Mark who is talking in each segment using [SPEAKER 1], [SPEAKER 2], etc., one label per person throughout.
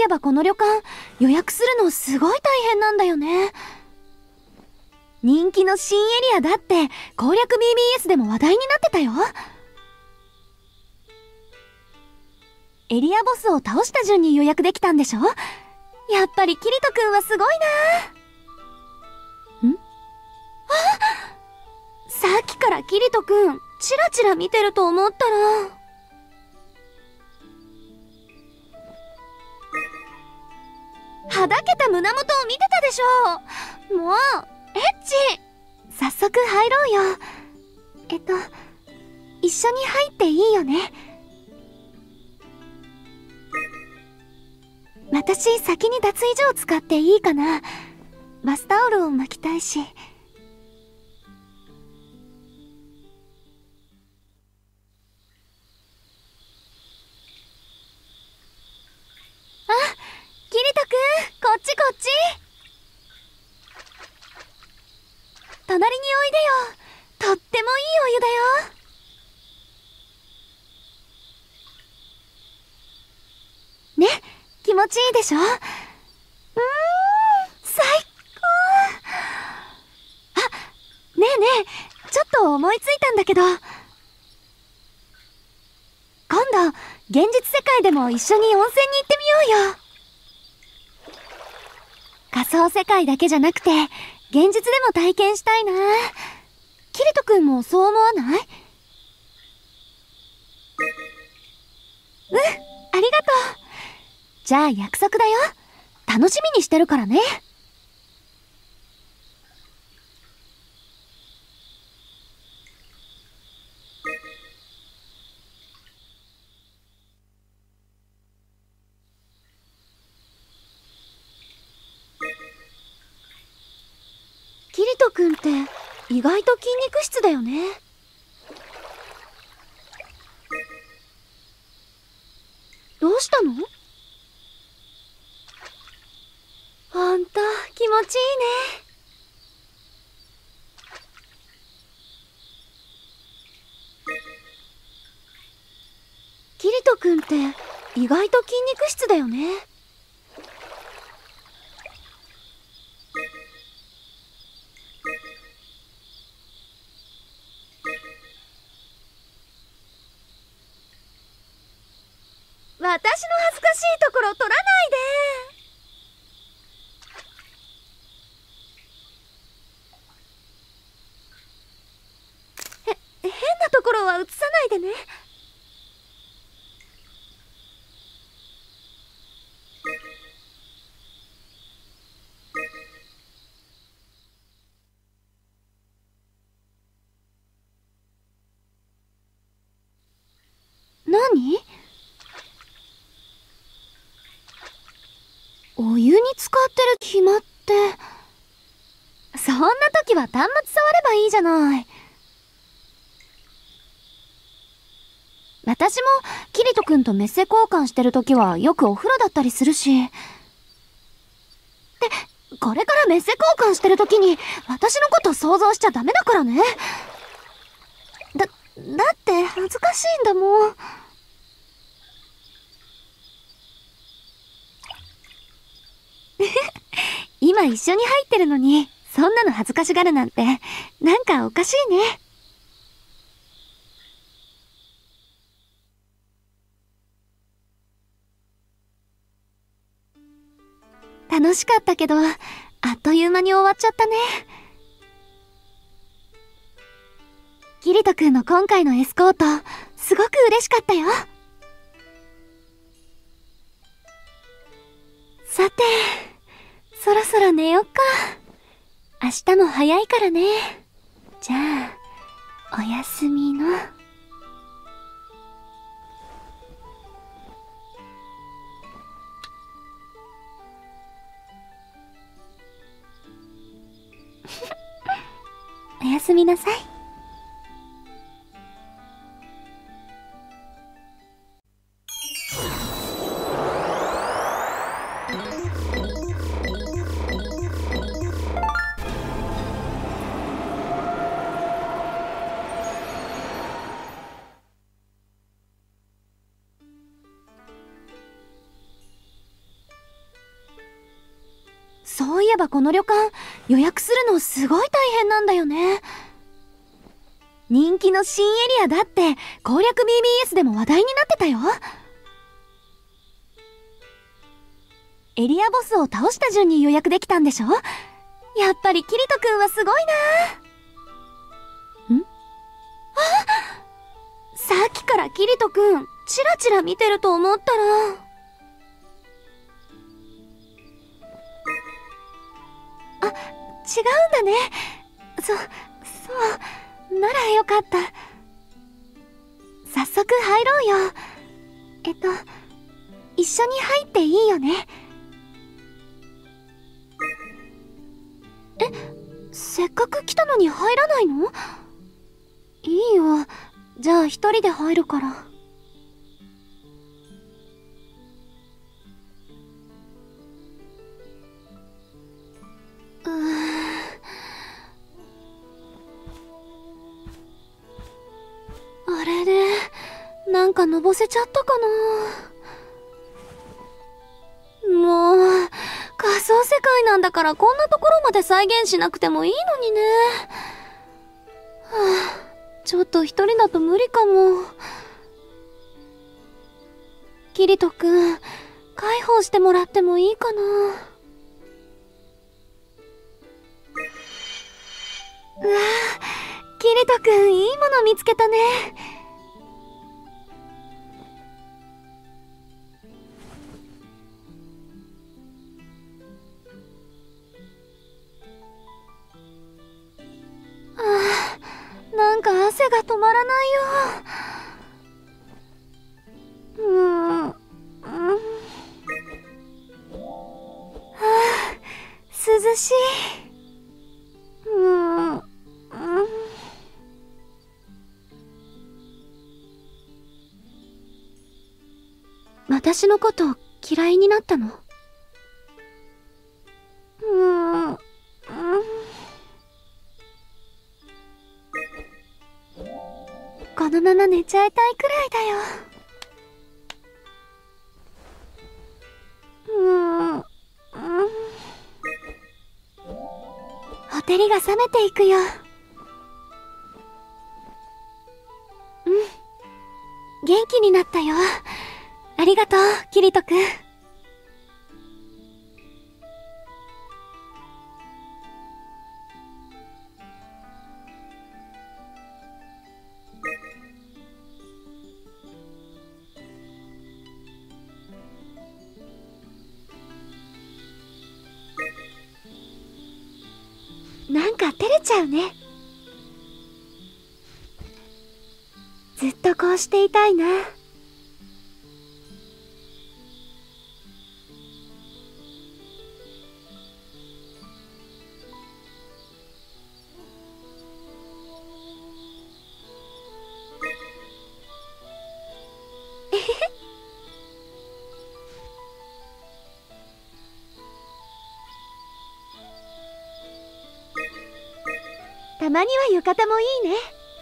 [SPEAKER 1] えばこの旅館、予約するのすごい大変なんだよね。人気の新エリアだって攻略 BBS でも話題になってたよ。エリアボスを倒した順に予約できたんでしょ。やっぱりキリトくんはすごいな。さっきからキリトくんチラチラ見てると思ったら、はだけた胸元を見てたでしょ。もうエッチ。早速入ろうよ。一緒に入っていいよね。私先に脱衣所を使っていいかな。バスタオルを巻きたいし。あ、キリトくん、こっちこっち。隣においでよ。とってもいいお湯だよ。ね、気持ちいいでしょ。最高。あ、ねえねえ、ちょっと思いついたんだけど、今度現実世界でも一緒に温泉に行ってみようよ。仮想世界だけじゃなくて現実でも体験したいな。キリトくんもそう思わない？ありがとう。じゃあ約束だよ。楽しみにしてるからね。キリトくんって意外と筋肉質だよね。どうしたの？ほんと気持ちいいね。キリトくんって意外と筋肉質だよね。私の恥ずかしいところ取らないで。変なところは映さないでね。何？お湯に浸かってる暇って。そんな時は端末触ればいいじゃない。私もキリトくんとメッセ交換してる時はよくお風呂だったりするし。で、これからメッセ交換してる時に私のこと想像しちゃダメだからね。だって恥ずかしいんだもん。今一緒に入ってるのにそんなの恥ずかしがるなんてなんかおかしいね。楽しかったけどあっという間に終わっちゃったね。キリトくんの今回のエスコートすごく嬉しかったよ。さてそろそろ寝よっか。明日も早いからね。じゃあおやすみの。おやすみなさい。 そういえばこの旅館、予約するのすごい大変なんだよね。人気の新エリアだって攻略 BBS でも話題になってたよ。エリアボスを倒した順に予約できたんでしょ。やっぱりキリトくんはすごいな。さっきからキリトくんチラチラ見てると思ったら、違うんだね。そうならよかった。早速入ろうよ。一緒に入っていいよね。せっかく来たのに入らないの？いいよ。じゃあ一人で入るから。あれでなんかのぼせちゃったかな。もう仮想世界なんだからこんなところまで再現しなくてもいいのにね。ちょっと一人だと無理かも。キリトくん、介抱してもらってもいいかな。うわぁ、キリトくんいいもの見つけたね。なんか汗が止まらないよ。涼しい。私のこと嫌いになったの？このまま寝ちゃいたいくらいだよ。ほてりが冷めていくよ。元気になったよ。ありがとう、キリトくん。なんか照れちゃうね。ずっとこうしていたいな。たまには浴衣もいいね。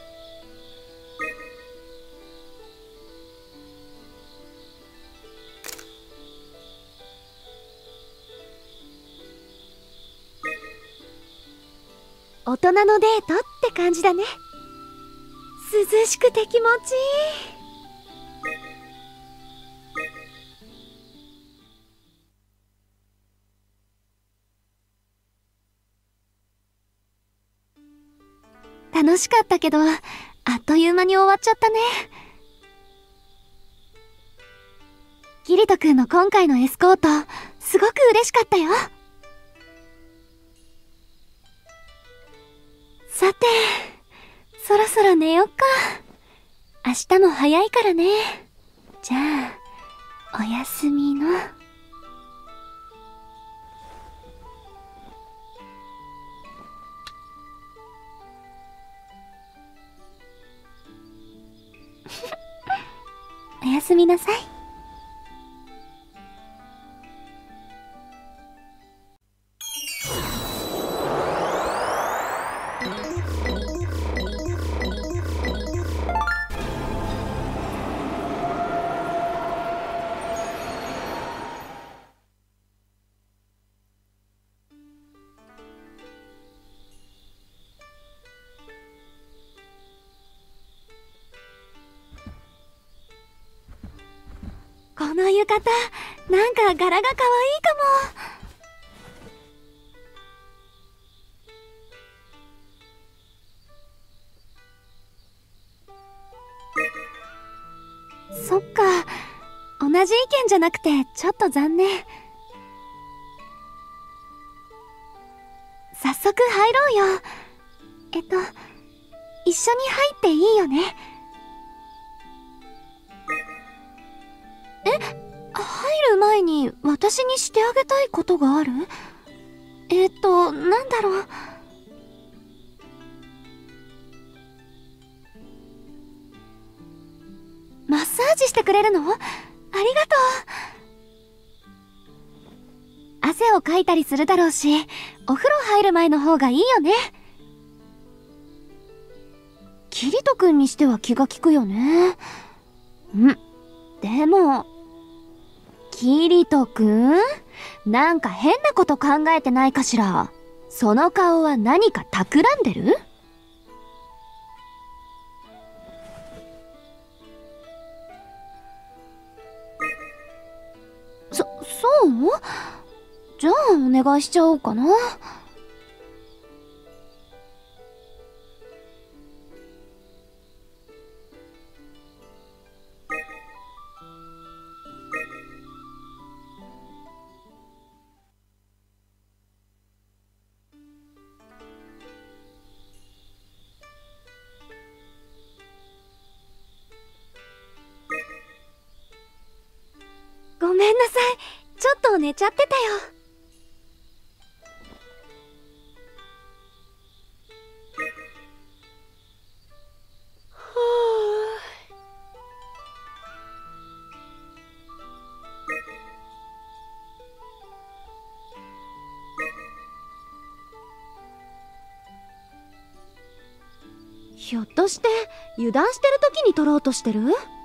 [SPEAKER 1] 大人のデートって感じだね。涼しくて気持ちいい。楽しかったけど、あっという間に終わっちゃったね。キリトくんの今回のエスコート、すごく嬉しかったよ。さて、そろそろ寝よっか。明日も早いからね。じゃあ、おやすみの。おやすみなさい。 浴衣、なんか柄が可愛いかも。そっか、同じ意見じゃなくてちょっと残念。早速入ろうよ。一緒に入っていいよね。入る前に私にしてあげたいことがある？なんだろう。マッサージしてくれるの？ありがとう。汗をかいたりするだろうし、お風呂入る前の方がいいよね。キリト君にしては気が利くよね。でも、キリト君？なんか変なこと考えてないかしら。その顔は何か企んでる？そう？じゃあお願いしちゃおうかな。ごめんなさい。ちょっと寝ちゃってたよ。ひょっとして油断してる時に撮ろうとしてる？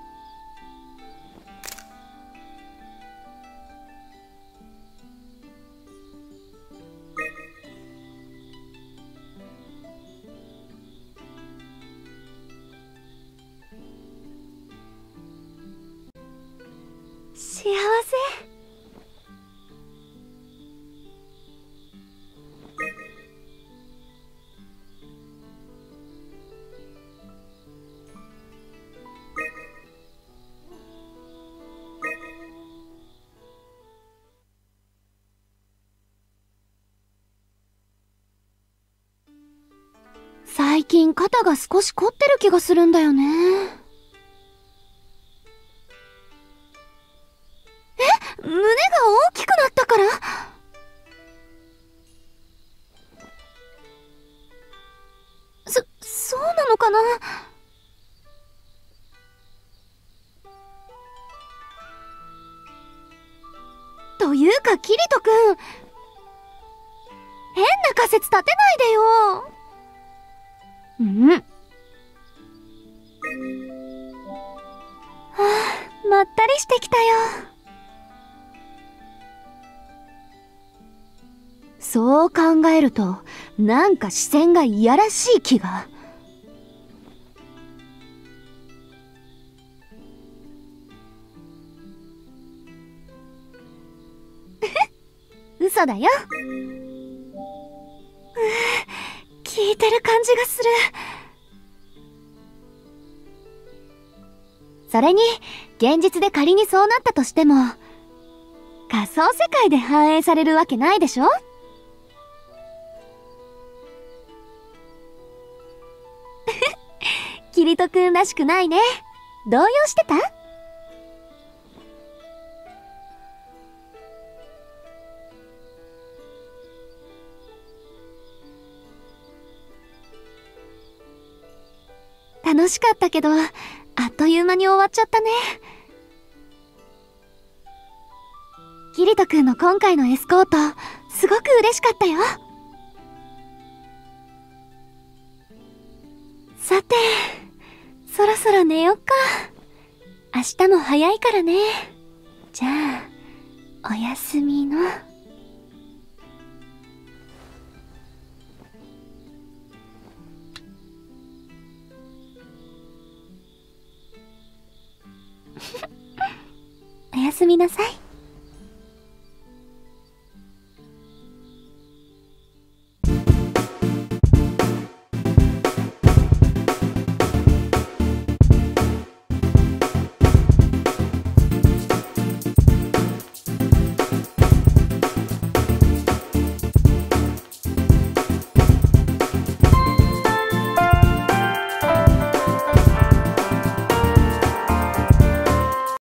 [SPEAKER 1] 幸せ。最近肩が少し凝ってる気がするんだよね。胸が大きくなったから？そうなのかな？というかキリト君、変な仮説立てないでよ。まったりしてきたよ。そう考えると、なんか視線がいやらしい気が。嘘だよ。聞いてる感じがする。それに、現実で仮にそうなったとしても、仮想世界で反映されるわけないでしょ？キリト君らしくないね。動揺してた？楽しかったけど、あっという間に終わっちゃったね。キリト君の今回のエスコート、すごく嬉しかったよ。さて、そろそろ寝よっか。明日も早いからね。じゃあ、おやすみの。おやすみ。 すみなさい。